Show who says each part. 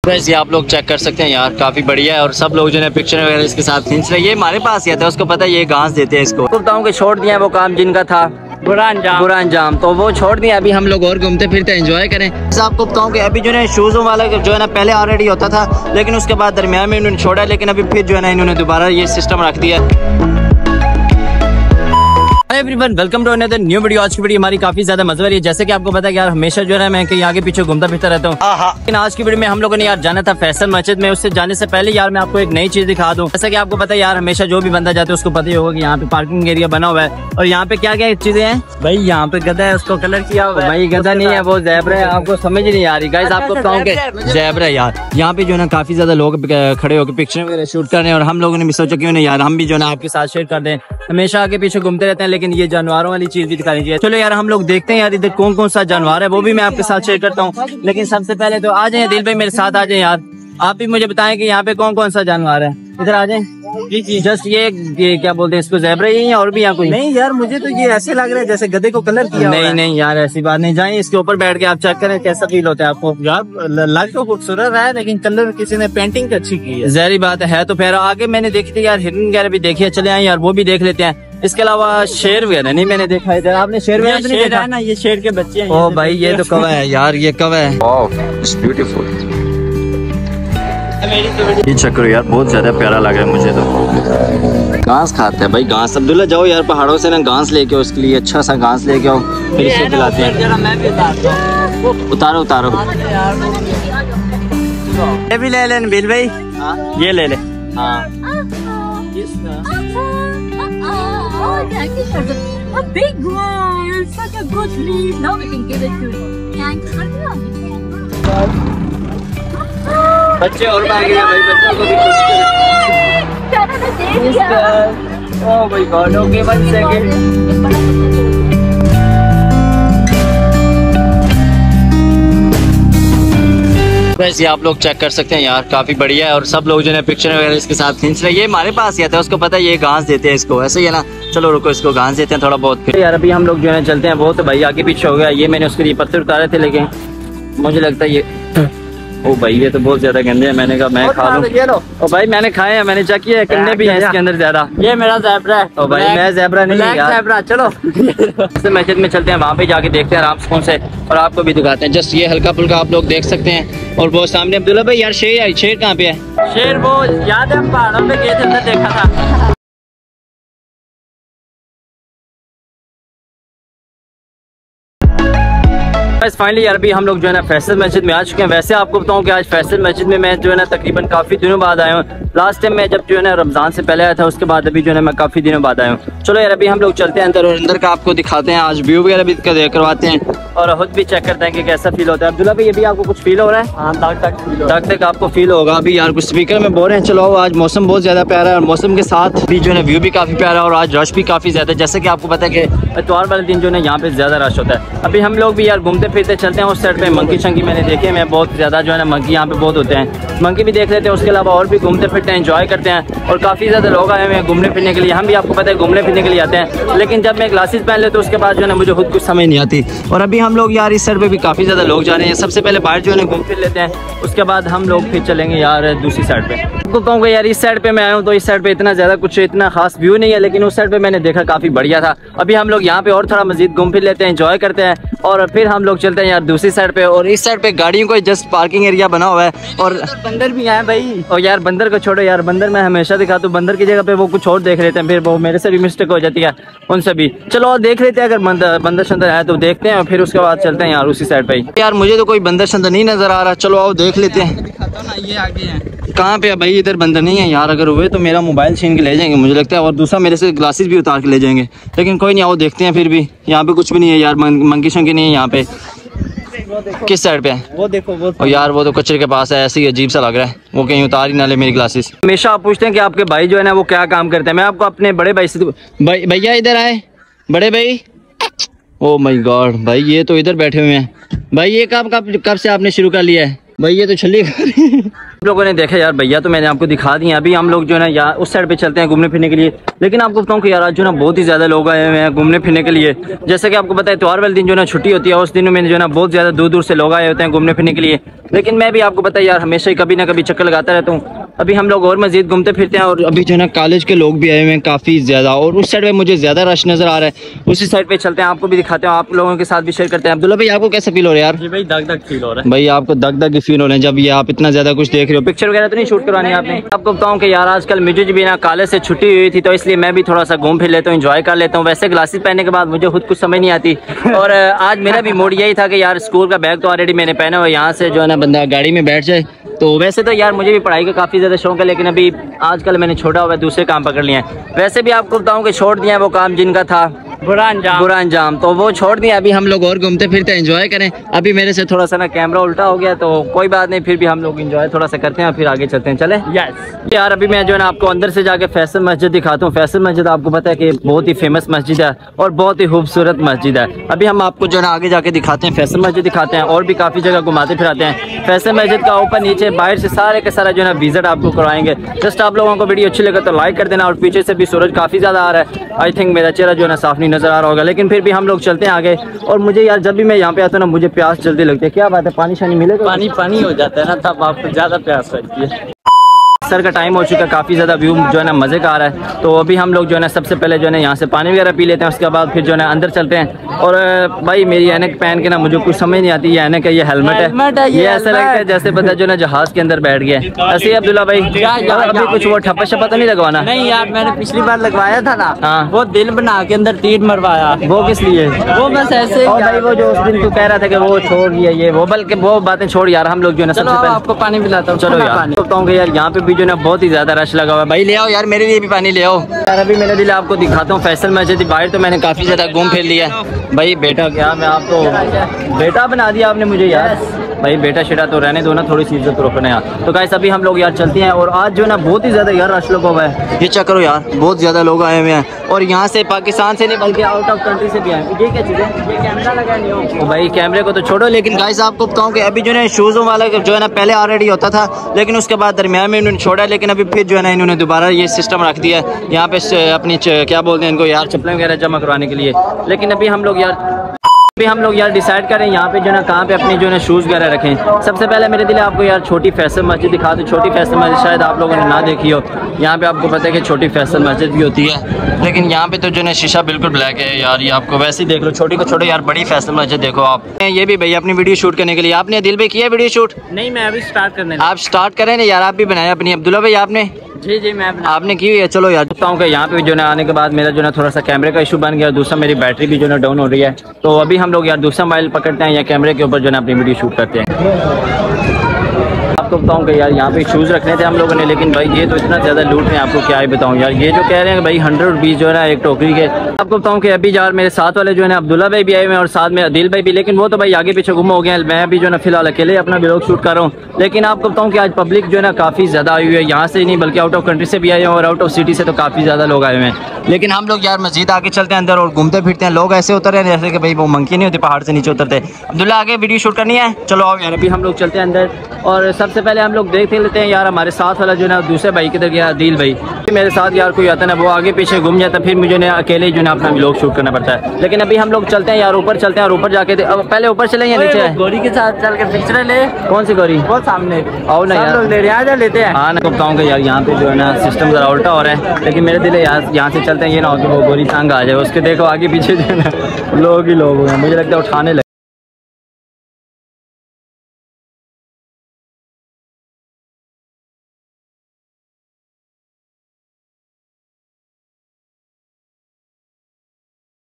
Speaker 1: वैसे आप लोग चेक कर सकते हैं यार, काफी बढ़िया है और सब लोग जो है पिक्चर वगैरह इसके साथ खींच रहे हैं। ये हमारे पास ही आता है, उसको पता है ये घास देते हैं इसको। तो बताऊँ कि छोड़ दिया वो काम जिनका था बुरा अंजाम, तो वो छोड़ दिया। अभी हम लोग और घूमते फिरते एंजॉय करें। आपको बताऊं कि अभी जो है शूज़ों वाला जो है ना पहले ऑलरेडी होता था, लेकिन उसके बाद दरमियान में इन्होंने छोड़ा, लेकिन अभी फिर जो है ना इन्होंने दोबारा ये सिस्टम रख दिया। Everyone welcome to another new video. आज की वीडियो हमारी काफी ज्यादा मजे वाली है। जैसे कि आपको पता है यार, हमेशा जो है मैं कहीं आगे पीछे घूमता फिरता रहता हूँ। लेकिन आज की वीडियो में हम लोगों ने यार जाना था फैसल मस्जिद में। उससे जाने से पहले यार मैं आपको एक नई चीज दिखा दूं। जैसा कि आपको पता है यार, हमेशा जो भी बंदा जाता है उसको पता ही होगा कि यहाँ पे पार्किंग एरिया बना हुआ है। और यहाँ पे क्या क्या चीजें हैं भाई, यहाँ पे गधा है, उसको कलर किया हुआ है। भाई गधा नहीं है, वो ज़ेब्रा है। आपको समझ नहीं आ रही गाइस, आपको बताऊं कि ज़ेब्रा यार। यहाँ पे जो है ना काफी ज्यादा लोग खड़े होकर पिक्चर वगैरह शूट कर रहे हैं और हम लोगों ने भी सोचा क्यों नहीं यार हम भी जो है ना आपके साथ शेयर कर दें। हमेशा आगे पीछे घूमते रहते हैं, लेकिन ये जानवरों वाली चीज भी दिखा दीजिए। चलो यार हम लोग देखते हैं यार इधर कौन कौन सा जानवर है, वो भी मैं आपके साथ शेयर करता हूँ। लेकिन सबसे पहले तो आ जाए दिल भाई, मेरे साथ आ जाए यार। आप भी मुझे बताएं कि यहाँ पे कौन कौन सा जानवर है। इधर आ जाए जी। जस्ट ये क्या बोलते हैं इसको, ज़ेब्रा ही है और भी यहाँ कोई?
Speaker 2: नहीं यार, मुझे तो ये ऐसे लग रहा है जैसे गधे को कलर किया।
Speaker 1: नहीं यार ऐसी बात नहीं। जाए इसके ऊपर बैठ के आप चेक करें कैसा फील होता है आपको।
Speaker 2: यार लग तो खूबसूरत है, लेकिन कलर किसी ने पेंटिंग अच्छी की है।
Speaker 1: जहरी बात है। तो फिर आगे मैंने देखी थी यार, हिरन वगैरह भी देखी है। चले आए यार वो भी देख लेते हैं। इसके अलावा शेर वगैरह नहीं मैंने देखा है। आपने शेर वगैरह नहीं देखा
Speaker 2: ना? ये शेर के बच्चे हैं।
Speaker 1: ओ भाई ये तो कौवा है यार, ये कौवा है। ये चक्कर यार बहुत ज्यादा प्यारा लग रहा है मुझे तो। घास खाते हैं भाई, घास। अब्दुल्ला जाओ यार पहाड़ों से ना घास लेके आओ, उसके लिए अच्छा सा घास लेके आओ, फिर इसको खिलाते हैं। उतारो
Speaker 2: ये भी ले लें बिल भाई। ये ले ले।
Speaker 3: A big one, such a good leaf. Now we can give it to him.
Speaker 1: बच्चे और भाग गए भाई, बच्चों को भी oh my God. Okay 1 second. वैसे आप लोग चेक कर सकते हैं यार, काफी बढ़िया है और सब लोग जो है पिक्चर वगैरह इसके साथ खींच रहे हैं। ये हमारे पास ही आता है, उसको पता है ये घास देते हैं इसको, ऐसे ही है ना। चलो रुको, इसको घास देते हैं थोड़ा बहुत। फिर यार अभी हम लोग जो है चलते हैं। बहुत भाई आगे पीछे हो गया। ये मैंने उसके लिए पत्थर उतारे थे, लेकिन मुझे लगता है ये ओ भाई ये तो बहुत ज्यादा गंदे हैं। मैंने कहा मैं खा लूं। ओ भाई मैंने खाए हैं, मैंने चेक किया है, कंडे भी हैं इसके अंदर ज्यादा।
Speaker 2: ये मेरा ज़ेब्रा है।
Speaker 1: ओ भाई मैं ज़ेब्रा नहीं यार।
Speaker 2: ज़ेब्रा चलो
Speaker 1: मस्जिद में चलते हैं, वहाँ पे जाके देखते हैं आराम सुकून से और आपको भी दिखाते हैं। जस्ट ये हल्का फुल्का आप लोग देख सकते हैं। और वो सामने अब्दुल्ला भाई यार शेर कहाँ पे है?
Speaker 2: शेर वो याद है हम पहाड़ों में गए थे, अंदर देखा था।
Speaker 1: फाइनली यार अभी हम लोग जो है ना फैसल मस्जिद में आ चुके हैं। वैसे आपको बताऊं कि आज फैसल मस्जिद में मैं जो है ना तकरीबन काफी दिनों बाद आया हूँ। लास्ट टाइम मैं जब जो है ना रमजान से पहले आया था, उसके बाद अभी जो है ना मैं काफी दिनों बाद आया हूँ। चलो यार अभी हम लोग चलते हैं अंदर और अंदर का आपको दिखाते हैं। आज व्यू वगैरह भी करवाते हैं और खुद भी चेक करते हैं कि कैसा फील होता है। अब्दुल्ला भाई अभी आपको कुछ फील हो रहा है?
Speaker 2: हाँ,
Speaker 1: तक आपको फील होगा। अभी यार कुछ स्पीकर में बोल रहे हैं। चलो आज मौसम बहुत ज्यादा प्यारा है और मौसम के साथ भी जो है व्यू भी काफी प्यारा है और आज रश भी काफी ज्यादा है। जैसे कि आपको पता है कि इतवार वाले दिन जो है यहाँ पे ज्यादा रश होता है। अभी हम लोग भी यार घूमते फिरते चलते हैं। उस साइड पे मंकी शंकी मैंने देखे, मैं बहुत ज्यादा जो है ना मंकी यहाँ पे बहुत होते हैं, मंकी भी देख लेते हैं। उसके अलावा और भी घूमते फिरते हैं, एंजॉय करते हैं और काफी ज्यादा लोग आए हुए हैं घूमने फिरने के लिए। हम भी आपको पता है घूमने फिरने के लिए आते हैं, लेकिन जब मैं ग्लासेस पहन लेते तो उसके बाद जो है ना मुझे खुद कुछ समझ नहीं आती। और अभी हम लोग यार इस साइड पे भी काफी ज्यादा लोग जा रहे हैं। सबसे पहले बाहर जो है घूम फिर लेते हैं, उसके बाद हम लोग फिर चलेंगे यार दूसरी साइड पे। आपको कहूँगा यार इस साइड पे मैं आया हूँ तो इस साइड पे इतना ज्यादा कुछ इतना खास व्यू नहीं है, लेकिन उस साइड पे मैंने देखा काफी बढ़िया था। अभी हम लोग यहाँ पे और थोड़ा मजीद घूम फिर लेते हैं, एंजॉय करते हैं और फिर हम लोग चलते हैं यार दूसरी साइड पे। और इस साइड पे गाड़ियों को जस्ट पार्किंग एरिया बना हुआ है और
Speaker 2: बंदर भी आए भाई।
Speaker 1: और यार बंदर को छोड़ो यार, बंदर मैं हमेशा दिखाता हूँ, बंदर की जगह पे वो कुछ और देख लेते हैं, फिर वो मेरे से भी मिस्टेक हो जाती है उनसे भी। चलो और देख लेते हैं, अगर बंदर शंदर है तो देखते हैं और फिर उसके बाद चलते हैं यार उसी साइड पे। यार मुझे तो कोई बंदर शंदर नहीं नजर आ रहा। चलो आओ देख लेते हैं।
Speaker 2: ये आगे है।
Speaker 1: कहाँ पे है भाई? इधर बंदर नहीं है यार। अगर हुए तो मेरा मोबाइल छीन के ले जाएंगे मुझे लगता है, और दूसरा मेरे से ग्लासेस भी उतार के ले जाएंगे। लेकिन कोई नहीं, आओ देखते हैं। फिर भी यहाँ पे कुछ भी नहीं है यार, मंकी शंकी नहीं है यहाँ पे। किस साइड पे है?
Speaker 2: वो देखो वो।
Speaker 1: और यार वो तो कचरे के पास है, ऐसे ही अजीब सा लग रहा है। वो कहीं उतार ही ना ले मेरी ग्लासेस। हमेशा आप पूछते हैं कि आपके भाई जो है ना वो क्या काम करते हैं। मैं आपको अपने बड़े भाई से भैया इधर आए, बड़े भाई। ओ माय गॉड भाई ये तो इधर बैठे हुए हैं। भाई ये कब से आपने शुरू कर लिया है? भाई ये तो छली लोगों ने देखा यार भैया तो मैंने आपको दिखा दिया। अभी हम लोग जो है ना यार उस साइड पे चलते हैं घूमने फिरने के लिए। लेकिन आपको बताऊं कि यार आज जो है ना बहुत ही ज़्यादा लोग आए हुए हैं घूमने फिरने के लिए। जैसे कि आपको पता है इतवार वाले दिन जो है ना छुट्टी होती है, उस दिन में जो है ना बहुत ज़्यादा दूर दूर से लोग आए होते हैं घूमने फिरने के लिए। लेकिन मैं भी आपको पता है यार हमेशा ही कभी ना कभी चक्कर लगाता रहता हूँ। अभी हम लोग और मज़ीद घूमते फिरते हैं और अभी जो है ना कॉलेज के लोग भी आए हुए हैं काफ़ी ज़्यादा, और उस साइड पे मुझे ज़्यादा रश नज़र आ रहा है। उसी साइड पे चलते हैं, आपको भी दिखाते हैं, आप लोगों के साथ भी शेयर करते हैं। अब्दुल्ला भाई आपको कैसा फील हो रहा है यार?
Speaker 2: जी भाई दग दग फील हो रहा है
Speaker 1: भाई आपको दग दग फील हो रहे हैं जब ये आप इतना ज़्यादा कुछ देख रहे हो। पिक्चर वगैरह तो नहीं शूट करवानी आपने? आपको बताऊँ कि यार आजकल मुझे भी ना कॉलेज से छुट्टी हुई थी, तो इसलिए मैं भी थोड़ा सा घूम फिर लेता हूँ, इंजॉय कर लेता हूँ। वैसे ग्लासेस पहनने के बाद मुझे खुद कुछ समझ नहीं आती। और आज मेरा भी मूड यही था कि यार स्कूल का बैग तो ऑलरेडी मैंने पहना हुआ, यहाँ से जो है ना बंदा गाड़ी में बैठ जाए। तो वैसे तो यार मुझे भी पढ़ाई का काफ़ी ज़्यादा शौक है, लेकिन अभी आजकल मैंने छोड़ा हुआ है, दूसरे काम पकड़ लिए हैं। वैसे भी आपको बताऊं कि छोड़ दिया है वो काम जिनका था बुरा अंजाम, तो वो छोड़ दिया। अभी हम लोग और घूमते फिरते एंजॉय करें। अभी मेरे से थोड़ा सा ना कैमरा उल्टा हो गया, तो कोई बात नहीं, फिर भी हम लोग एंजॉय थोड़ा सा करते हैं, फिर आगे चलते हैं। चले यार अभी मैं जो है ना आपको अंदर से जाके फैसल मस्जिद दिखाता हूँ। फैसल मस्जिद आपको पता है कि बहुत ही फेमस मस्जिद है और बहुत ही खूबसूरत मस्जिद है। अभी हम आपको जो है ना आगे जाके दिखाते हैं, फैसल मस्जिद दिखाते हैं और भी काफ़ी जगह घुमाते फिराते हैं। फैसल मस्जिद का ऊपर नीचे बाहर से सारे के सारा जो है ना विजिट आपको करवाएंगे। जस्ट आप लोगों को वीडियो अच्छी लगे तो लाइक कर देना। और पीछे से भी सूरज काफ़ी ज़्यादा आ रहा है, आई थिंक मेरा चेहरा जो है ना साफ नहीं नज़र आ रहा होगा, लेकिन फिर भी हम लोग चलते हैं आगे। और मुझे यार जब भी मैं यहाँ पे आता हूँ ना मुझे प्यास जल्दी लगती है। क्या बात है, पानी शानी मिलेगा?
Speaker 2: पानी हो जाता है ना, तब आपको ज़्यादा प्यास लगती है।
Speaker 1: सर का टाइम हो चुका है, काफ़ी ज़्यादा व्यू जो है ना मज़े का आ रहा है। तो अभी हम लोग जो है ना सबसे पहले जो है ना यहाँ से पानी वगैरह पी लेते हैं, उसके बाद फिर जो है ना अंदर चलते हैं। और भाई मेरी ऐनक पहन के ना मुझे कुछ समझ नहीं आती, ये ऐनक है ये हेलमेट है, ये ऐसा लगता है जैसे पता जो है ना जहाज़ के अंदर बैठ गया। ऐसे ही अब्दुल्ला भाई अभी कुछ वो ठप्पा शप्पा तो नहीं लगवाना?
Speaker 2: नहीं यार मैंने पिछली बार लगवाया था ना,
Speaker 1: हाँ
Speaker 2: वो दिल बना के अंदर तीर मरवाया।
Speaker 1: वो किस लिए?
Speaker 2: वो बस ऐसे
Speaker 1: और भाई वो जो उस दिन तू कह रहा था कि वो छोड़ ये वो, बल्कि वो बातें छोड़ यार। हम लोग जो है ना सबसे पहले
Speaker 2: आपको पानी पिलाता हूँ।
Speaker 1: चलो यार बताऊँ कि यार यहाँ पे भी जो है ना बहुत ही ज़्यादा रश लगा हुआ है। भाई ले आओ यार मेरे लिए भी पानी ले आओ यार। अभी मैंने दिल आपको दिखाता हूँ फैसल मस्जिद। बाहर तो मैंने काफ़ी ज़्यादा घूम फिर लिया है। भाई बेटा क्या मैं आपको बेटा बना दिया आपने मुझे यार। भाई बेटा शेटा तो रहने दो ना, थोड़ी सी इज्जत रखना यार। तो गाइस अभी हम लोग यार चलते हैं। और आज जो है ना बहुत ही ज़्यादा यार रश लगा हुआ है, ये चेक करो यार, बहुत ज़्यादा लोग आए हुए हैं। और यहाँ से पाकिस्तान से नहीं बल्कि आउट ऑफ कंट्री से भी आए। ये क्या चीज़ है? ये कैमरा लगा नहीं हो भाई, कैमरे को तो छोड़ो। लेकिन गाइस आपको बताऊँ कि अभी जो है शूज़ों वाला जो है ना पहले ऑलरेडी होता था, लेकिन उसके बाद दरमियान में इन्होंने छोड़ा। लेकिन अभी फिर जो है ना इन्होंने दोबारा ये सिस्टम रख दिया है यहाँ पे अपनी क्या बोलते हैं इनको यार, चप्पलें वगैरह जमा करवाने के लिए। लेकिन अभी हम लोग यार डिसाइड करें यहाँ पे जो है ना कहाँ पे अपने जो है ना शूज़ वगैरह रखें। सबसे पहले मेरे दिल आपको यार छोटी फैसल मस्जिद दिखा दो। छोटी फैसल मस्जिद शायद आप लोगों ने ना देखी हो। यहाँ पे आपको पता है कि छोटी फैसल मस्जिद भी होती है, लेकिन यहाँ पे तो जो है शीशा बिल्कुल ब्लैक है यार। ये आपको वैसे ही देख लो, छोटी को छोड़ो यार, बड़ी फैसल मस्जिद देखो आप। ये भी भैया अपनी वीडियो शूट करने के लिए आपने दिल भाई किया वीडियो शूट?
Speaker 2: नहीं मैं अभी स्टार्ट करने।
Speaker 1: आप स्टार्ट करें ना यार, आप भी बनाए अपनी। अब्दुल्ला भाई आपने?
Speaker 2: जी मैं
Speaker 1: आपने की हुई है। चलो यार बताऊँ कि यहाँ पे जो है आने के बाद मेरा जो है थोड़ा सा कैमरे का इशू बन गया, दूसरा मेरी बैटरी भी जो है डाउन हो रही है। तो अभी हम लोग यार दूसरा मोबाइल पकड़ते हैं या कैमरे के ऊपर जो है अपनी वीडियो शूट करते हैं। आपको बताऊँ कि यार यहाँ पे शूज़ रखने थे हम लोगों ने, लेकिन भाई ये तो इतना ज़्यादा लूट रहे हैं, आपको क्या ही बताऊँ यार। ये जो कह रहे हैं भाई 100 रुपीज़ जो है ना एक टोकरी के। आपको बताऊँ कि अभी यार मेरे साथ वाले जो है ना अब्दुल्ला भाई भी आए हुए हैं और साथ में अदिल भाई भी, लेकिन वो तो भाई आगे पीछे गुम हो गए हैं। मैं भी जो है ना फिलहाल अकेले अपना व्लॉग शूट कर रहा हूँ। लेकिन आपको बताऊँ कि आज पब्लिक जो है ना काफ़ी ज़्यादा आई हुई है, यहाँ से नहीं बल्कि आउट ऑफ कंट्री से भी आए हैं और आउट ऑफ सिटी से तो काफ़ी ज़्यादा लोग आए हुए हैं। लेकिन हम लोग यार मस्जिद आगे चलते हैं अंदर और घूमते फिरते हैं। लोग ऐसे उतर रहे हैं जैसे कि भाई वो मंकी नहीं होते पहाड़ से नीचे उतरते। अब्दुल्ला आगे वीडियो शूट करनी है? चलो आओ यार अभी हम लोग चलते हैं अंदर। और सबसे पहले हम लोग देख लेते हैं यार हमारे साथ वाला जो है ना दूसरे भाई किधर गया, अदिल भाई। मेरे साथ यार कोई आता है ना वो आगे पीछे घूम जाता है, फिर मुझे ना अकेले जो है अपना व्लॉग शूट करना पड़ता है। लेकिन अभी हम लोग चलते हैं यार ऊपर चलते हैं और ऊपर जाके पहले ऊपर चले या नीचे?
Speaker 2: गोरी के साथ चल के पिक्चर ले।
Speaker 1: कौन सी गोरी?
Speaker 2: वो सामने
Speaker 1: आओ ना यार
Speaker 2: लेते हैं।
Speaker 1: हाँ ना बताऊँगा यार यहाँ पे जो है ना सिस्टम ज़रा उल्टा हो रहा है, लेकिन मेरे दिल यहाँ से चलते हैं ये ना हो कि वो गोरी तंग आ जाए। उसके देखो आगे पीछे जो है ना लोग ही लोग हैं, मुझे लगता है उठाने लगे।